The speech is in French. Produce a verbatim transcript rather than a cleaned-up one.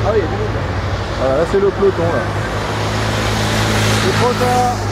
Ah oui, il y a du monde là. Voilà, là c'est le peloton là. C'est trop tard.